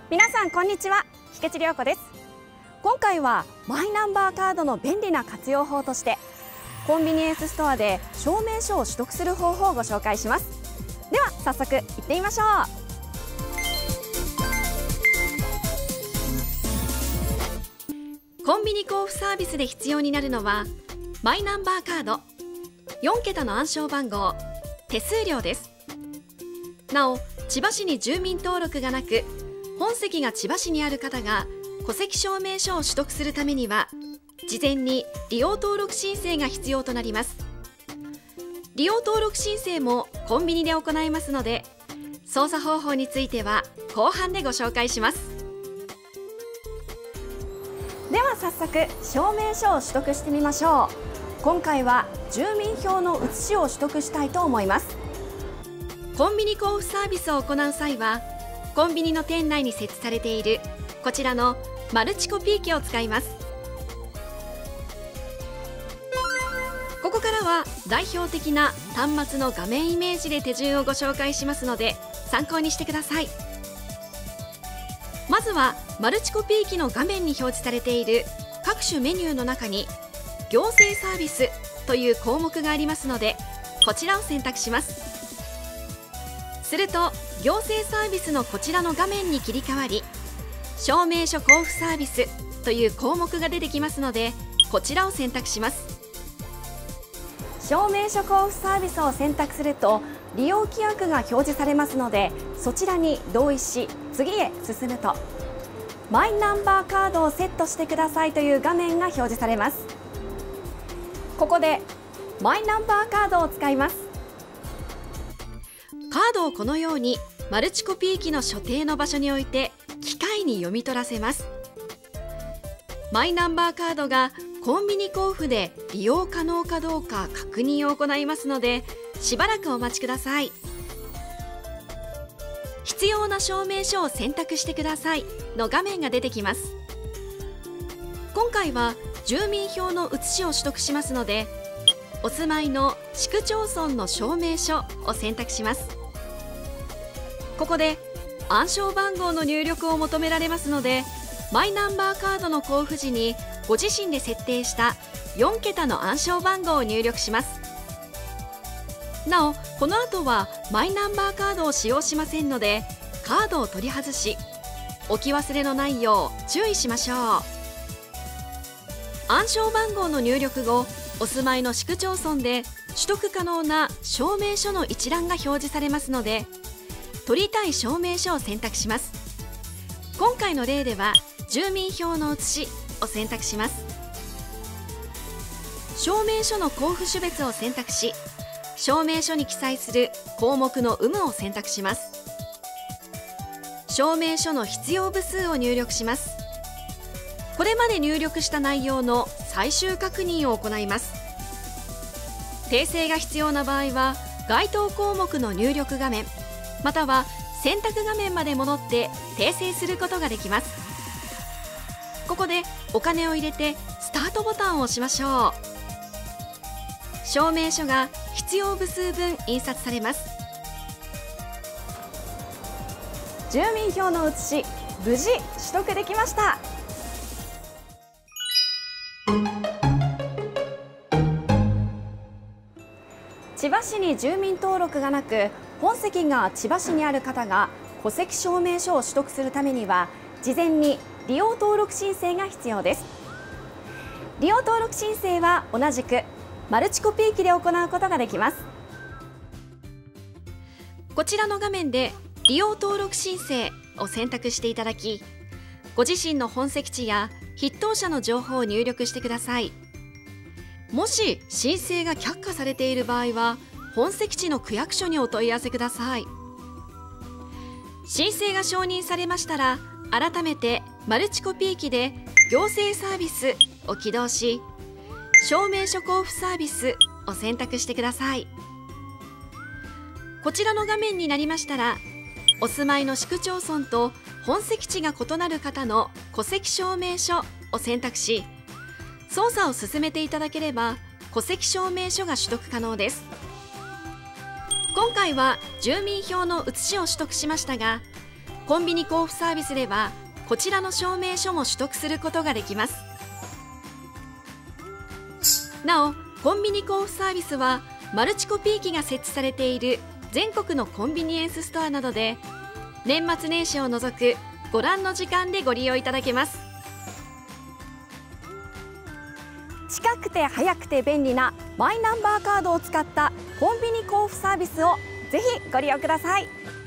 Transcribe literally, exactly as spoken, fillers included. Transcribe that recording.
皆さんこんにちは、菊池涼子です。今回はマイナンバーカードの便利な活用法としてコンビニエンスストアで証明書を取得する方法をご紹介します。では早速行ってみましょう。コンビニ交付サービスで必要になるのはマイナンバーカード、よんけたの暗証番号、手数料です。なお、千葉市に住民登録がなく本籍が千葉市にある方が戸籍証明書を取得するためには事前に利用登録申請が必要となります。利用登録申請もコンビニで行いますので、操作方法については後半でご紹介します。では早速証明書を取得してみましょう。今回は住民票の写しを取得したいと思います。コンビニ交付サービスを行う際はコンビニの店内に設置されているこちらのマルチコピー機を使います。ここからは代表的な端末の画面イメージで手順をご紹介しますので参考にしてください。まずはマルチコピー機の画面に表示されている各種メニューの中に行政サービスという項目がありますので、こちらを選択します。すると行政サービスのこちらの画面に切り替わり、証明書交付サービスという項目が出てきますので、こちらを選択します。証明書交付サービスを選択すると利用規約が表示されますので、そちらに同意し次へ進むとマイナンバーカードをセットしてくださいという画面が表示されます。ここでマイナンバーカードを使います。カードをこのようにマルチコピー機の所定の場所に置いて機械に読み取らせます。マイナンバーカードがコンビニ交付で利用可能かどうか確認を行いますので、しばらくお待ちください。必要な証明書を選択してくださいの画面が出てきます。今回は住民票の写しを取得しますので、お住まいの市区町村の証明書を選択します。ここで暗証番号の入力を求められますので、マイナンバーカードの交付時にご自身で設定したよんけたの暗証番号を入力します。なお、この後はマイナンバーカードを使用しませんので、カードを取り外し置き忘れのないよう注意しましょう。暗証番号の入力後、お住まいの市区町村で取得可能な証明書の一覧が表示されますので、取りたい証明書を選択します。今回の例では住民票の写しを選択します。証明書の交付種別を選択し、証明書に記載する項目の有無を選択します。証明書の必要部数を入力します。これまで入力した内容の最終確認を行います。訂正が必要な場合は該当項目の入力画面または選択画面まで戻って訂正することができます。ここでお金を入れてスタートボタンを押しましょう。証明書が必要部数分印刷されます。住民票の写し、無事取得できました。千葉市に住民登録がなく本籍が千葉市にある方が戸籍証明書を取得するためには事前に利用登録申請が必要です。利用登録申請は同じくマルチコピー機で行うことができます。こちらの画面で利用登録申請を選択していただき、ご自身の本籍地や筆頭者の情報を入力してください。もし申請が却下されている場合は本籍地の区役所にお問い合わせください。申請が承認されましたら、改めてマルチコピー機で行政サービスを起動し、証明書交付サービスを選択してください。こちらの画面になりましたら、お住まいの市区町村と本籍地が異なる方の戸籍証明書を選択し、操作を進めていただければ戸籍証明書が取得可能です。今回は住民票の写しを取得しましたが、 コンビニ交付サービスではこちらの証明書も取得することができます。なお、コンビニ交付サービスはマルチコピー機が設置されている全国のコンビニエンスストアなどで年末年始を除くご覧の時間でご利用いただけます。 近くて早くて便利なマイナンバーカードを使ったコンビニ交付サービスをぜひご利用ください。